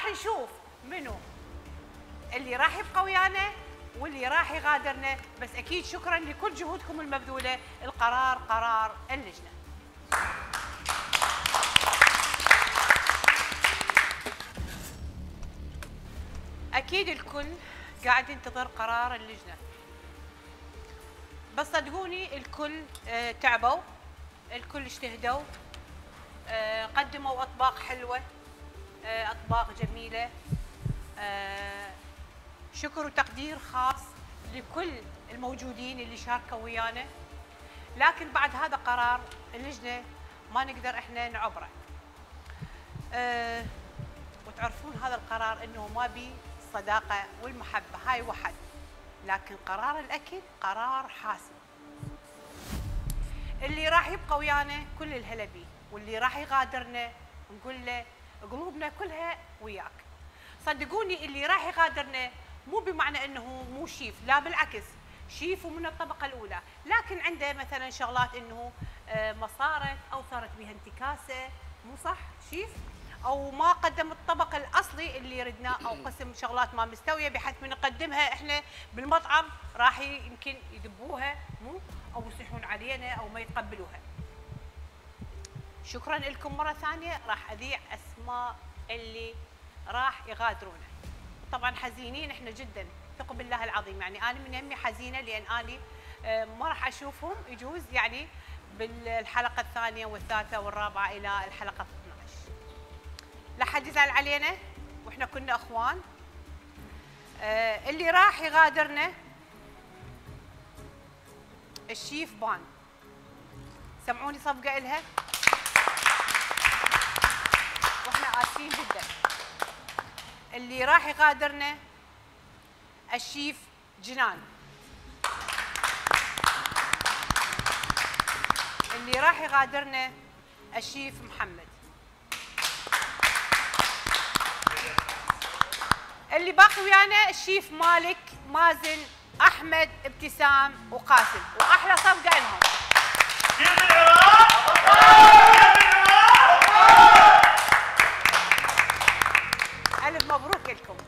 راح نشوف منو اللي راح يبقى ويانا واللي راح يغادرنا. بس اكيد شكرا لكل جهودكم المبذوله. القرار قرار اللجنه. اكيد الكل قاعد ينتظر قرار اللجنه، بس صدقوني الكل تعبوا، الكل اجتهدوا، قدموا اطباق حلوه، اطباق جميله. شكر وتقدير خاص لكل الموجودين اللي شاركوا ويانا. لكن بعد هذا قرار اللجنه ما نقدر احنا نعبره. وتعرفون هذا القرار انه ما بي الصداقه والمحبه، هاي وحد. لكن قرار الاكل قرار حاسم. اللي راح يبقى ويانا كل الهلا بيه، واللي راح يغادرنا نقول له قلوبنا كلها وياك. صدقوني اللي راح يغادرنا مو بمعنى انه مو شيف، لا بالعكس، شيف ومن الطبقه الاولى، لكن عنده مثلا شغلات انه ما صارت او صارت بها انتكاسه، مو صح شيف؟ او ما قدم الطبق الاصلي اللي ردناه، او قسم شغلات ما مستويه بحيث من نقدمها احنا بالمطعم راح يمكن يدبوها مو او يصيحون علينا او ما يتقبلوها. شكرا لكم مره ثانيه. راح اذيع اسماء اللي راح يغادرونا. طبعا حزينين احنا جدا، ثقوا بالله العظيم، يعني انا من يمي حزينه لان اني ما راح اشوفهم يجوز يعني بالحلقه الثانيه والثالثه والرابعه الى الحلقه 12. لا حد يزعل علينا واحنا كنا اخوان. اللي راح يغادرنا الشيف بان. سمعوني صفقه الها واحنا اسفين جدا. اللي راح يغادرنا الشيف جنان. اللي راح يغادرنا الشيف محمد. اللي باقي ويانا الشيف مالك، مازن، احمد، ابتسام وقاسم. واحلى صفقه لهم. الف مبروك لكم.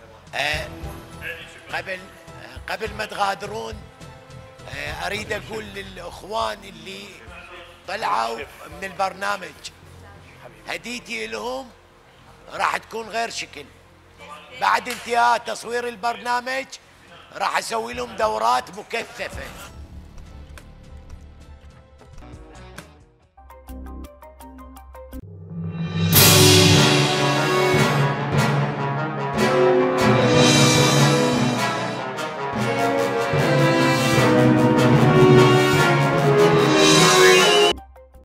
قبل ما تغادرون اريد اقول للاخوان اللي طلعوا من البرنامج هديتي لهم راح تكون غير شكل. بعد انتهاء تصوير البرنامج راح اسوي لهم دورات مكثفه.